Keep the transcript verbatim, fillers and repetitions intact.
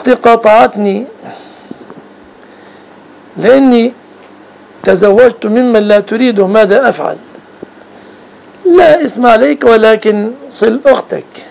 أختي قاطعتني لأني تزوجت ممن لا تريده، ماذا أفعل؟ لا إثم عليك، ولكن صل أختك.